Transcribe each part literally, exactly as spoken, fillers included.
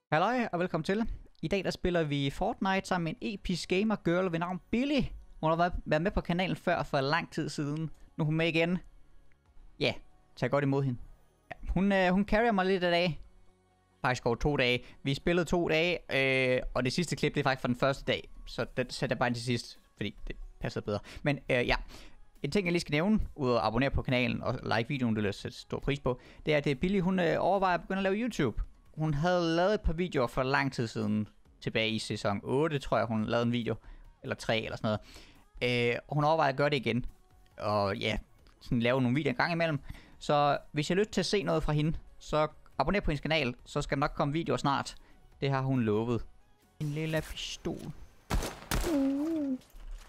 Halløj og velkommen til. I dag der spiller vi Fortnite sammen med en episk gamer girl ved navn Billy. Hun har været med på kanalen før for lang tid siden. Nu er hun med igen. Ja, yeah, tag godt imod hende. Ja, hun, øh, hun carrier mig lidt i dag. Faktisk over to dage. Vi spillede to dage, øh, og det sidste klip det er faktisk fra den første dag. Så det sætter jeg bare ind til sidst, fordi det passer bedre. Men øh, ja, en ting jeg lige skal nævne, ud at abonnere på kanalen og like videoen, det vil jeg sætte stor pris på, det er, at det er Billy, hun øh, overvejer at begynde at lave YouTube. Hun havde lavet et par videoer for lang tid siden, tilbage i sæson otte, tror jeg, hun lavede en video, eller tre eller sådan noget. Øh, hun overvejer at gøre det igen, og ja, sådan lave nogle videoer en gang imellem. Så hvis jeg har lyst til at se noget fra hende, så abonner på hendes kanal, så skal der nok komme videoer snart. Det har hun lovet. En lille pistol. Uh.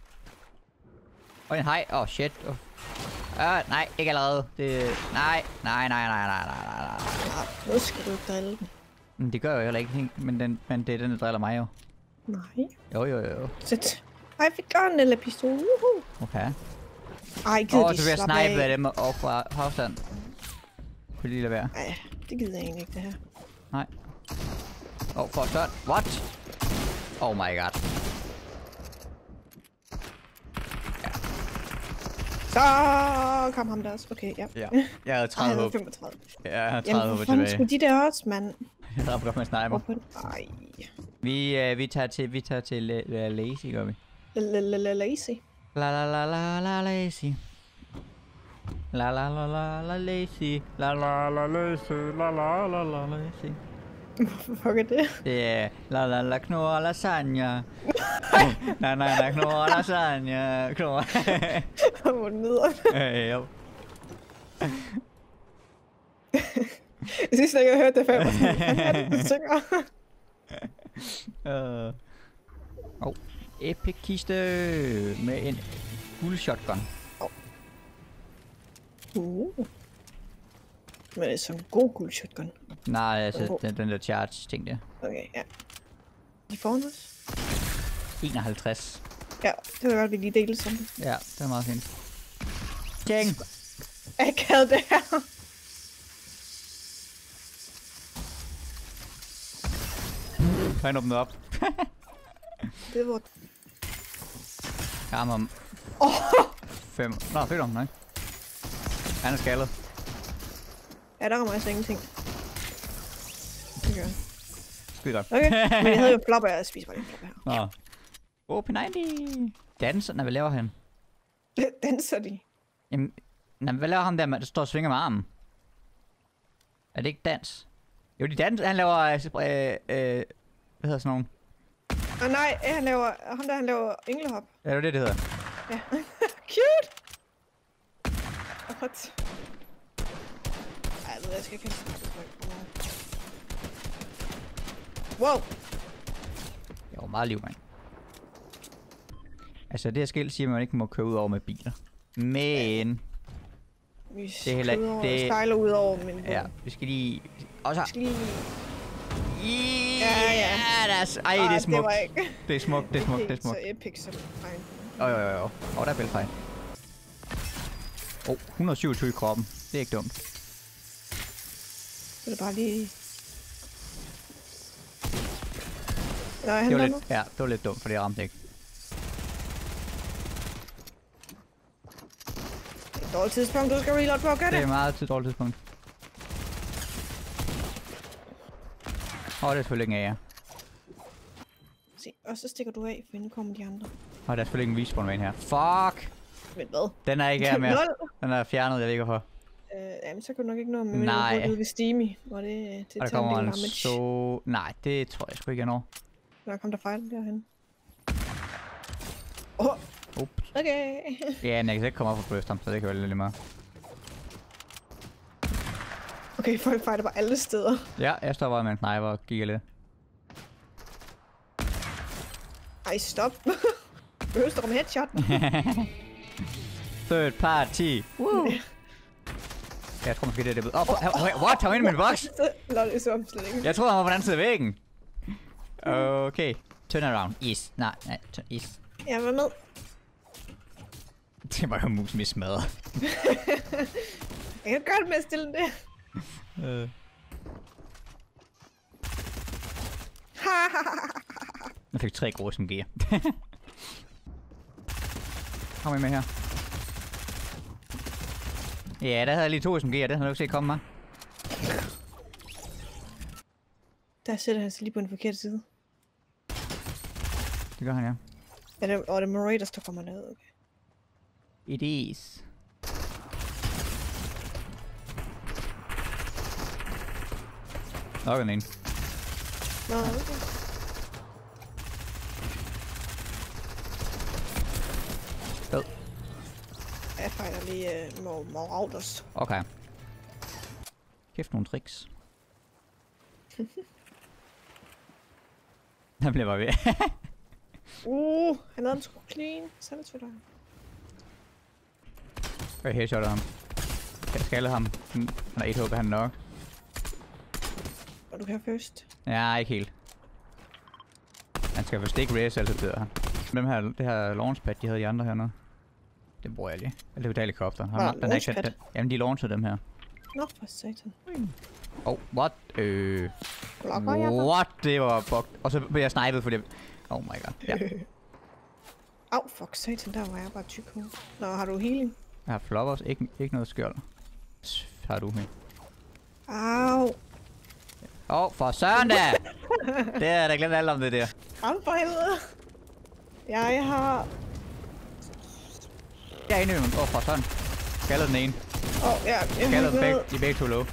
Og en hej. Åh, oh, shit. Oh. Uh, nej, ikke allerede. Det... Nej, nej, nej, nej, nej, nej, nej, nej. Nu skal du drille den. Men det gør jeg heller ikke, men, den, men det er den, der driller mig jo. Nej. Jo, jo, jo. Sæt. Ej, vi gør en lille pistol. Uhuh. Okay. Ej, gider Åh, de så vil jeg slappe snipe af. af dem og fra afstand. Kunne lige lade være. Ej, det gider jeg egentlig ikke, det her. Nej. Åh, oh, for størt. What? Oh my god. Ja. Så kom ham der også. Okay, ja. Ja. Jeg havde Ej, tredive jeg håb. havde femogtredive. Ja, jeg havde Jamen, tredive håb hvor fanden tilbage. skulle de der også, mand? Jeg dræber godt med sniper. Ej. Vi, øh, vi tager til, vi tager til la la lazy, gør vi. Lazy. La la la la la lazy. La la la la la lazy. La la la lazy. La la la la lazy. Hvorfor fuck er det? Det er la la la knor lasagne. Na na na knor lasagne. Knor. Hvor neder. Øh, jo. Jeg synes ikke, jeg har hørt det før. Jeg var sådan, hvad er det, du synger? Uh. Oh, epic kiste med en guld shotgun. Oh. Uh. Men det er sådan en god guld shotgun. Nej, altså Oh. den, den der charge ting der. Okay, ja. De foran os? enoghalvtreds. Ja, det var godt, vi lige delte sådan. Ja, det er meget fint. Ting! Jeg kan det her. Han åbnet op. Det var... Jeg rammer om... Åh! Fem... Nå, fedt om, nej. Han er skaldet. Ja, der rammer altså ingenting. Det gør jeg. Skide godt. Okay, men jeg havde jo flopper, jeg spiser bare lige flopper her. Nå. Åh, P halvfems. Danser, nej, hvad laver han? Danser de? Jamen, nej, hvad laver ham der, der står og svinger med armen? Er det ikke dans? Jo, de dans, han laver, øh, øh, øh, hvad hedder sådan nogen? Åh oh, nej, han laver, ham der han laver englehop. Ja, det er det, det hedder. Ja. Cute! What? Ej, jeg ved, jeg skal ikke have sådan. Wow! Jo, meget liv, mand. Altså, det her skilt siger, at man ikke må køre ud over med biler. Men... Vi Det er heller ikke... Det... stejler ud over min Ja, vi skal lige... Og så... Vi skal lige... Yeah, Ja, ja. der er... Ej, det er Ej, smukt. det var ikke... Det er smukt, det er smukt, det er smukt. Så epic som fejl. Jo, jo, jo, jo. Åh, der er bæltefejl. Åh, oh, et hundrede og syvogtyve i kroppen. Det er ikke dumt. Så er det bare lige... Nej, han Det var lander. lidt, ja, det var lidt dumt, for det ramte ikke. Det er et dårligt tidspunkt, du skal reload på. Gør Det er det! meget til dårligt tidspunkt. Åh, oh, det er selvfølgelig ikke en A R. Se, og så stikker du af, for inden kommer de andre. Og der er selvfølgelig ikke en respawn vane her. Fuck! Men hvad? Den er ikke her mere. Nul. Den er fjernet, jeg ved ikke hvorfor. Øh, jamen, så kan du nok ikke nå med Nej. at gå ud ved Steamy, hvor det, det Og der tager kommer en en del damage. så... Nej, det tror jeg sgu ikke, jeg når. Der kom der fejl derhen. Åh, oh, Ups. okay. Ja, men jeg kan ikke komme op og bryste ham, så det kan være lidt lige meget. Okay, folk fejler bare alle steder. Ja, jeg står bare med en sniper og kigger lidt. Ej, stop. Behøver du om headshot? Third party. Woo. Jeg tror måske det er det. Åh, oh, what? Han var inde i min boks? Lol, det så ham slet ikke. Jeg troede, han var på den anden side af væggen. Okay. Turn around. Is. Nej, nej. Turn is. Jeg var med. Det var jo mus med smadret. Jeg kan gøre det med at stille den der. Øh. Jeg fik tre gode S M G'er. Kom med her. Ja, der havde jeg lige to S M G'er, det havde du ikke set komme mig. Der sætter han sig lige på den forkerte side. Det gør han, ja. Ja, det, og det er Murray, der står kommer ned, okay. It is. Nok en en. Nå, okay. Fed. Jeg fejler lige uh, Mor Morauders. Okay. Kæft nogle tricks. Der bliver bare ved. uh, han lavede en sgu clean. Så er det til dig. Jeg headshotter ham. Jeg skaller ham. Han er et H P, han er nok. Og du kan først. Ja, ikke helt. Han skal forstå ikke race, altså dør han. Dem her, det her launchpad, de havde de andre hernede. Det bruger jeg lige. Eller det er helikopter. Var der den er ikke, launchpad? den, jamen, de launcher dem her. Nå, for satan. Oh, what? Øh... Blokker jeg for? What? Det var fucked. Og så blev jeg snipet, fordi... Oh my god. Ja. Au, oh, fuck satan, der var jeg bare tyk hoved. Nå, har du healing? Jeg har floppers, ikke, ikke noget skjold. Har du her? Au. Åh, oh, for søren da! Det er da glemt alt om det der. Am for helvede. Jeg har... Jeg er inde i den. Åh, oh, for søren. Skaldet den ene. Åh, oh, ja, jeg Skaldet den har begge. De er begge to low.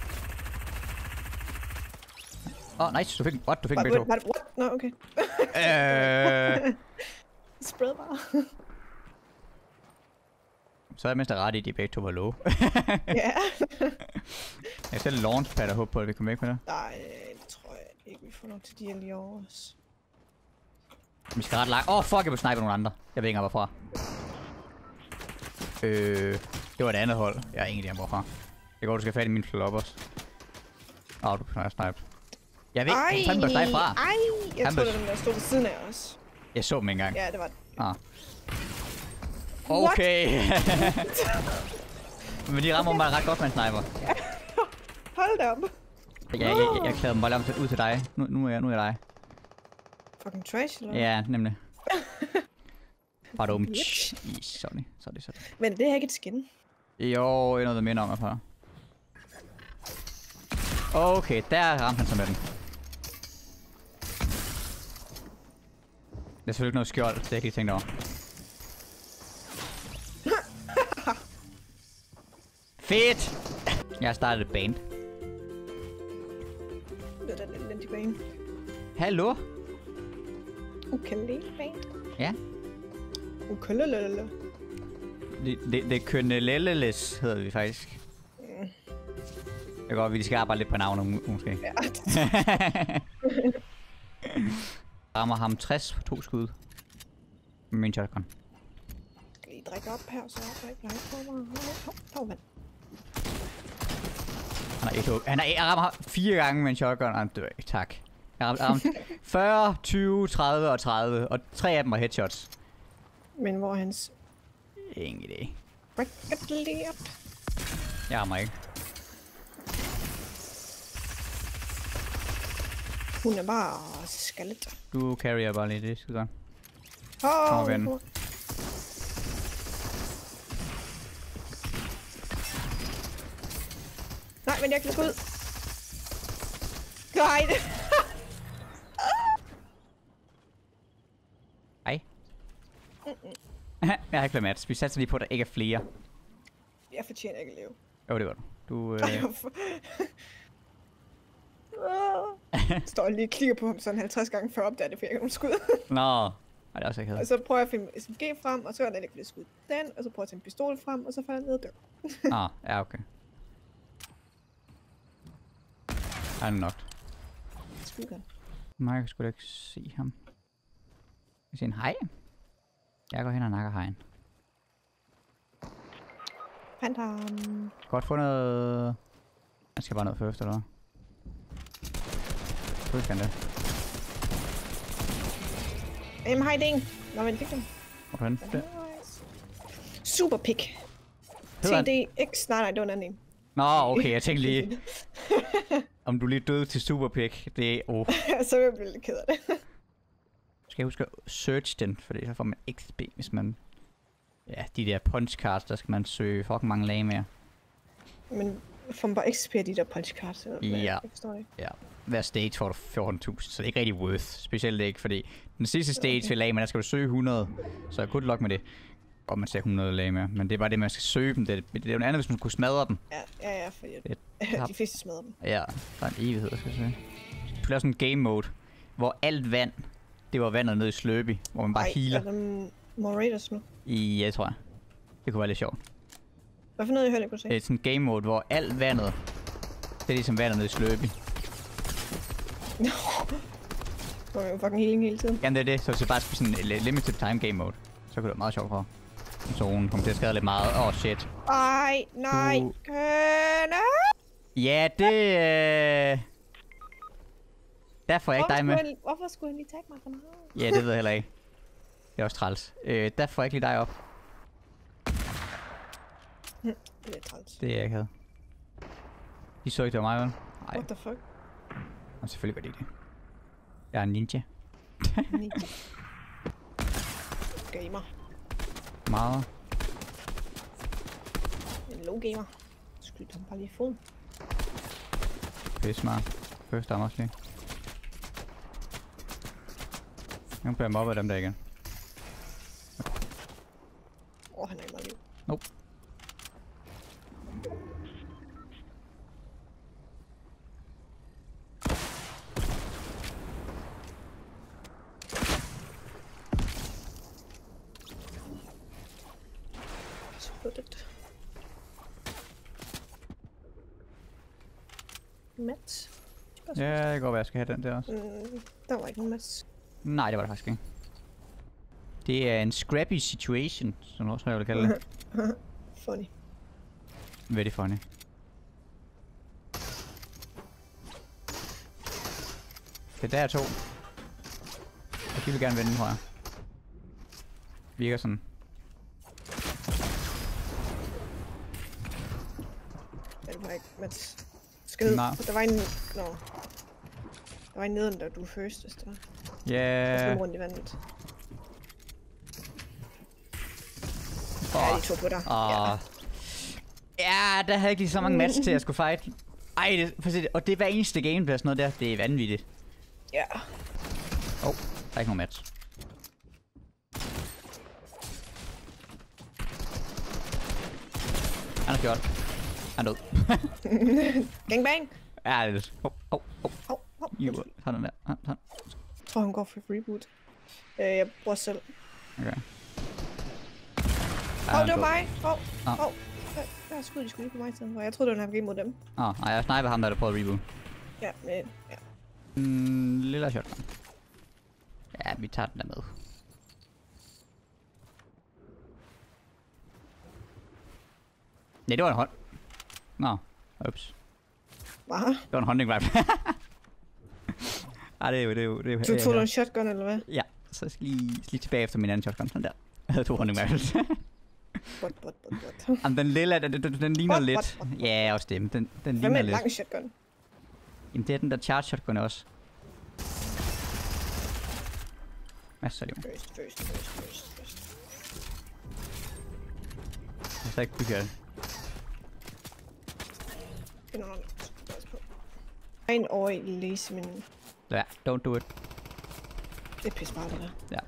Åh, oh, nice. Du fik den. What? Du fik den begge to. What? What? Nå, okay. Øh... Spread bare. Så er jeg mest ret i, at de begge to var low. Ja. Jeg sætter launchpad og håber på, at vi kommer væk med det. Nej, det tror jeg ikke, vi får nok til de her lige over os. Vi skal ret langt. Åh, oh, fuck, jeg vil snipe nogle andre. Jeg ved ikke engang hvorfra. Øh... Det var et andet hold. Jeg har ingen idé om hvorfra. Det går, du skal have fat i min floppers. Åh, oh, du kan snipe. Jeg ved ikke, hvor fanden fra. Ej, jeg Han tror, blev- det var den, der stod ved siden af os. Jeg så dem ikke engang. Ja, det var det. Ah. Okay. Men de rammer mig ret godt med en sniper. Hold da op. Jeg, jeg, jeg, jeg klæder dem bare om til, ud til dig. Nu, nu er jeg, nu er jeg dig. Fucking trash, eller hvad? Ja, nemlig. Bare dumt. Yep. Sorry, sorry, sorry. Men det er ikke et skin. Jo, jeg er noget, der minder om mig på. Okay, der ramte han sig med den. Det er selvfølgelig ikke noget skjold, det har jeg ikke lige tænkt over. Fedt! Jeg har startet et band. Det er den elendige bane. Hallo? Ukulele bane. Ja? Ukulele. Det, det, det er Kønnelelles, hedder vi faktisk. Mm. Det går, vi skal arbejde lidt på navnet, mu- måske. Ja. Rammer ham tres på to skud. Med min shotgun. Skal lige drikke op her, så jeg ikke plejer på mig. Hov, hov, vand. Han er et hug. Han er, jeg rammer ham fire gange med en shotgun, og han dør ikke. Tak. Jeg rammer ham fyrre, tyve, tredive og tredive, og tre af dem var headshots. Men hvor er hans... Ingen idé. Break lige op. Jeg rammer ikke. Hun er bare skaldet. Du carrier bare lige det, skide godt. Åh, Kom igen. Nej, men jeg kan skud. Nej, det... Hej. Jeg har ikke klamat. Vi satser lige på, at der ikke er flere. Jeg fortjener ikke at leve. Jo, det var du. Du, øh... Ej, hvorfor? Ah. Står lige og kigger på ham sådan halvtreds gange før opdager det, for jeg ikke har nogen skud. Nå. Ej, det er også ikke Og helt. så prøver jeg at finde S M G frem, og så er der ikke flere skud den, og så prøver jeg at tage en pistol frem, og så falder jeg ned og dør. Nå, ja, okay. Han er nok. Skide godt. Nej, jeg kan sgu da ikke se ham. Jeg siger en hej. Jeg går hen og nakker hejen. Fandt ham. Godt fundet... Jeg skal bare ned først, eller hvad? Så skal han det. Jamen, hej ding. Nå, men fik dem. Hvor fanden? Det. Nice. Super pick. T Hedder han- D X. Nej, nej, det var en anden en. Nå, okay, jeg tænkte lige... Om du lige døde til Superpick, det er... Oh. Så vil jeg blive lidt ked af det. skal huske at search den, for så får man X P, hvis man... Ja, de der punch cards, der skal man søge fucking mange lag mere. Men får man bare X P af de der punch cards? Eller hvad? Ja. Jeg forstår ikke. Ja. Hver stage får du fjorten tusind, så det er ikke rigtig worth. Specielt ikke, fordi den sidste stage Okay. ved lag, men der skal du søge hundrede. Så good luck med det. Og man ser hundrede lag mere, men det er bare det, man skal søge dem. Det, det er jo noget andet, hvis man kunne smadre dem. Ja, ja, ja, for Det- de fleste smadrer dem. Ja, der er en evighed, skal jeg sige. Du laver sådan en game mode, hvor alt vand, det var vandet ned i Slurpee, hvor man bare Ej, healer. er der more raiders nu? I, jeg tror jeg. Det kunne være lidt sjovt. Hvad for noget, jeg hørte, jeg kunne se? Det er sådan en game mode, hvor alt vandet, det er ligesom vandet ned i Slurpee. Hvor er jo fucking healing hele tiden. Jamen det er det, så det er bare sådan en li- limited time game mode. Så kunne det være meget sjovt for. Zonen kommer til at skade lidt meget. Åh oh, shit. Ej, nej. Du- Kønne! Ja, det øh... Der får jeg ikke Hvorfor dig med. skulle han- Hvorfor skulle han lige tagge mig for noget? Ja, det ved jeg heller ikke. Det er også træls. Øh, der får jeg ikke lige dig op. Det er lidt træls. Det er jeg ikke havde. De så ikke, det var mig, vel? Nej, What the fuck? og selvfølgelig gør de det. Jeg er en ninja. Ninja. Gamer. Meget. En low gamer. Skyd ham bare lige i foden. Det er smart. Først der også lige. Nu bliver jeg mobbet af dem der igen. Åh, oh, han er ikke meget liv. Nope. Så hurtigt. Mats. Ja, det kan godt være, jeg skal have den der også. Mm, der var ikke nogen Mats. Nej, det var det faktisk ikke. Det er en scrappy situation, som også jeg vil kalde det. Funny. Very funny. Det der er to. Og de vil gerne vinde, tror jeg. Virker sådan. Ja, det var ikke Mats. Skal ned. Nej. Der var en... Nå. Der var en neden, der du er first, hvis det var. Ja. Yeah. rundt i vandet. Åh. Ja, de to på dig. Åh. Ja. Ja, der havde jeg ikke lige så mange match til at skulle fight. Ej, det, for se det. Og det er hver eneste game, der er sådan noget der. Det er vanvittigt. Ja. Åh, oh, der er ikke nogen match. Han er fjort. Han er død. Gang bang! Ja, det er lidt. Åh, åh, åh. Hov, hov. Jo, sådan der. Han, han. Jeg tror, han går for reboot. Øh, jeg bruger selv. Okay. Hov, det var mig! Hov, Nå. hov. Der skød de sgu lige på mig i stedet for. Jeg troede, det var en R P G mod dem. Åh, oh, nej, jeg sniper ham, der der prøvede at reboot. Ja, men... Ja. Mm, lille shotgun. Ja, vi tager den der med. Nej, det var en hånd. Nå, ups. Hvad? Det var en hunting rifle. Ej, det er jo, det er jo, det er jo. Du tog en shotgun, eller hvad? Ja, så jeg skal lige, lige tilbage efter min anden shotgun. Sådan der. Jeg havde to hunting rifles. Bot, bot, bot, bot. Jamen, den lille, den, den, den ligner What, lidt. what, what, what? Ja, også det, men den, den Hvad ligner med en lidt. lang shotgun? Jamen, det er den der charge shotgun også. Masser af liv. First, first, first, first, first. Jeg skal ikke bygge det. Det er noget andet. Pas på. Der er en over i læse, men Ja, don't do it. det er pisse bare det der. Ja.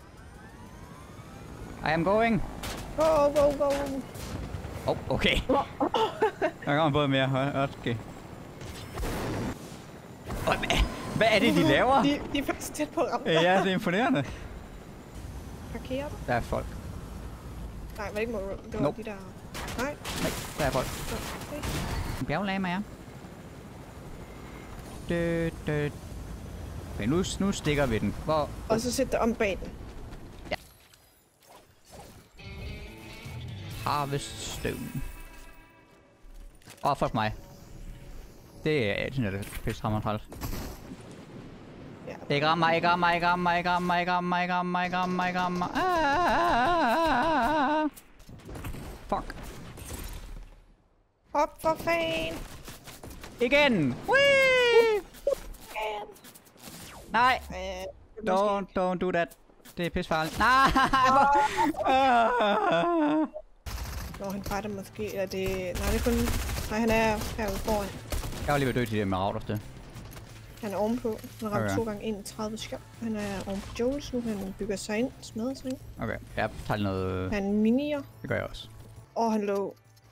I am going. Go, go, go! Oh, okay. Der kommer både mere. Okay. Oh, hvad, hvad er det, de laver? De, de er faktisk tæt på at ramme dig. Ja, det er imponerende. Parkerer du? Der er folk. Nej, var det ikke Moro? Det var Nope. de der... Nej, Nej, der er folk. okay. En bjerglama, ja. Dø, dø. Okay, nu, nu stikker vi den. Hvor? Og så sæt dig om bag den. Harvest Stone. Åh, oh, fuck mig. Det er, jeg synes, det er pisse hammer træls. Ja. Ikke ramme mig, ikke ramme mig, ikke ramme mig, ikke ramme mig, ikke ramme mig, ikke ramme mig, ikke ramme mig, ikke ramme mig. Ah, fuck. Hop for fan! Igen! Whee! Nej! Øh, Don't, don't do that. Det er pissefarligt. Nej! Nå, han fighter måske. Eller det... Nej, det er kun... Nej, han er herude foran. Jeg var lige ved at dø til det med Rauders, det. Han er ovenpå. Han har ramt Okay. to gange enogtredive skjold. Han er ovenpå Joels nu. Han bygger sig ind. Smadrer sig ind. Okay, jeg tager lige noget... Han minier. Det gør jeg også. Og han lå.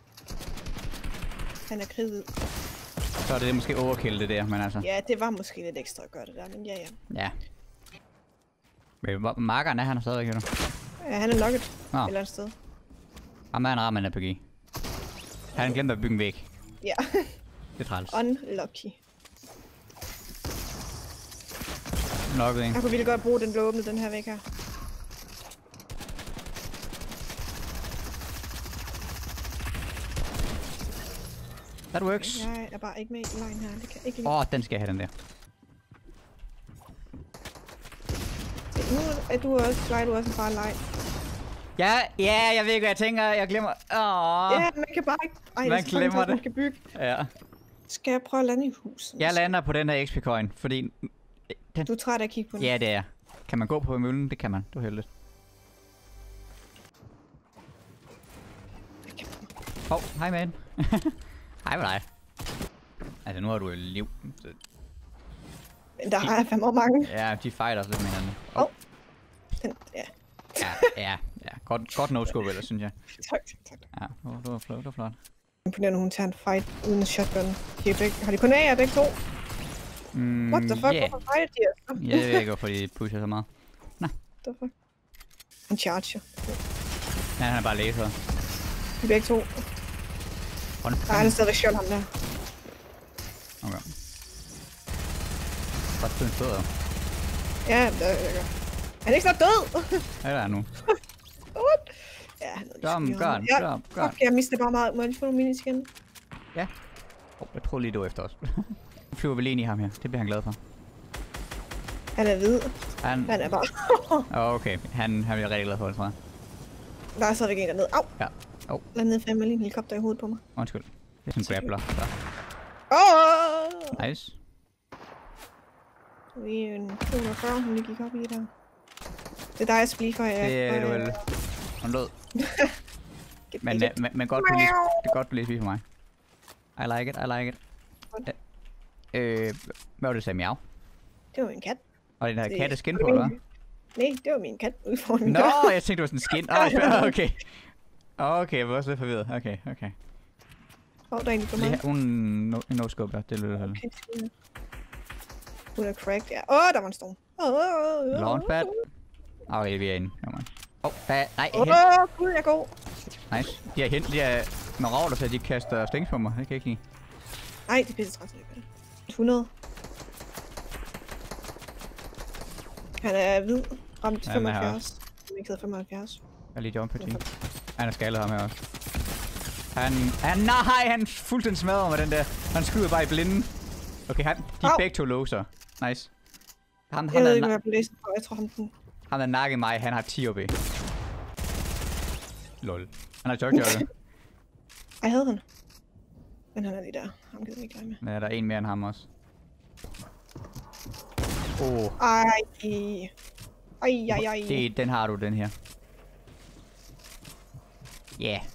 Han er kridhvid. Så er det måske overkill det der, men altså... Ja, det var måske lidt ekstra at gøre det der, men ja, ja. Ja. Men hvor markeren er han stadigvæk, her nu? Ja, han er nokket Nå. et eller andet sted. Ham er en ram af en R P G. Han glemte at bygge en væg. Ja. Det er træls. Unlucky. Nokket en. Jeg kunne virkelig godt bruge den blå åbne, den her væg her. That works. Jeg er bare ikke med i line her. Det kan ikke lide. Åh, oh, den skal jeg have, den der. Nu er du også, leger du også bare leg. Ja, ja, jeg ved ikke, hvad jeg tænker. Jeg glemmer... Åh. Ja, man kan bare ikke... Ej, Man det er så glemmer fantastisk, det. Man kan bygge. Ja. Skal jeg prøve at lande i huset? Jeg lander på den her X P-coin, fordi... Den... Du er træt af at kigge på den. Ja, det er. Kan man gå på møllen? Det kan man. Du er heldig. Åh, oh, hej man. Hej med dig. Altså, nu har du jo liv. Så... Men der er fandme mange. Ja, de fighter lidt med hinanden. Åh. Oh. Den, ja. Ja, ja, ja. Godt, godt no-scope, ellers, synes jeg. Tak, tak, tak. Ja, det var flot, det var flot. Imponerende, hun tager en fight uden en shotgun. De er begge, har de kun A af begge to? Mm, What the fuck? yeah. Hvorfor fighter de her? Jeg ved ikke, hvorfor de pusher så meget. What the fuck? Han charger. Ja, han er bare laser. De begge to. Hvordan Nej, han er stadigvæk skjold, ham der. Okay. Bare stød en stød. Ja, det er det. Han er ikke snart død! Hvad er der nu? What? Ja, han er Kom, lige gør den, ja, gør den, gør den. fuck, jeg mister bare meget. Må jeg lige få nogle minis igen? Ja. Åh, oh, jeg troede lige, det var efter os. Nu flyver vi lige ind i ham her. Det bliver han glad for. Han er hvid. Han... Han er bare... Åh, oh, okay. Han, han bliver rigtig glad for det, tror jeg. Der er stadigvæk en dernede. Au! Ja. Au. Landede fandme lige en helikopter i hovedet på mig. Undskyld. Det er sådan en grappler. Der. Åh! Nice. Vi er en to hundrede og fyrre, hun lige gik op i der. Det er dig, jeg skal lige for, ja. Det er du vel. Hun lød. Men, uh, men, men godt, du lige, det er godt, du lige spiser for mig. I like it, I like it. Øh, hvad var det, du sagde? Miau? Det var min kat. Og den her Det- katte skin på, eller hvad? Nej, det var min kat ude foran min Nå, dør. jeg tænkte, det var sådan en skin. Åh, oh, okay. Okay, jeg var også lidt forvirret. Okay, okay. Åh, der er egentlig for Lige mig. her, hun no, no scope, ja. Det er lidt heldigt. Okay, fint. Hun er cracked, ja. Åh, der var en storm. Åh, Launchpad. Okay, vi er inde. Åh, oh, der er... Nej, Åh, hen. gud, jeg går. Nice. De er hen, de er med ravler, så de kaster stængs på mig. Det kan jeg ikke lide. Nej, det er pisse træt. hundrede. Han er hvid. Ramt Ja, den er her femoghalvfjerds. Jeg ikke hedder femoghalvfjerds. Jeg er lige jump på team. Han er skaldet ham her også. Han... Han... Nej, han fuldstændig smadrer med den der. Han skyder bare i blinden. Okay, han, de er Au. begge to loser. Nice. Ham, Jeg ham, ved der, ikke, hvad na- jeg blev læst på. Jeg tror, han den... ham der nakkede mig, han har ti O B. Lol. Han har jog Jeg havde han. Men han er lige der. Ham gider vi ikke lege med. Ja, der er en mere end ham også. Åh. Oh. Ej. Ej, ej, ej. Det, den har du, den her. Ja. Yeah.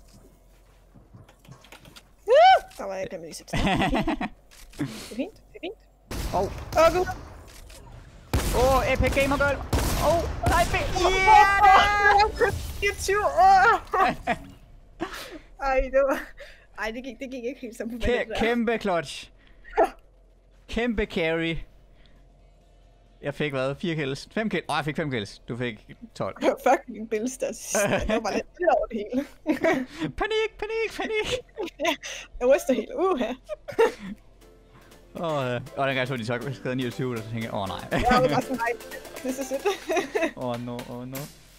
Uh, der var jeg glemt lige sætte. Det er fint. Det er fint. Åh. Åh, oh, gud. Åh, oh, Epic Gamer Girl. Åh, oh, nej, be- Yeah! fireogtyve år! Ej, det var... Ej, det gik, det gik ikke helt som på Kæ- kæmpe clutch. Kæmpe carry. Jeg fik hvad? fire kills? fem kills? Åh, oh, jeg fik fem kills. Du fik tolv. Fucking bilstats. Det var bare lidt lidt over det hele. Panik, panik, panik. Jeg ryster helt. Uha. Åh, oh, uh, og den gang så de så skrevet niogtyve, og så tænkte jeg, åh oh, nej. Jeg var bare sådan, nej, this is it. Åh, oh, no, åh, oh, no.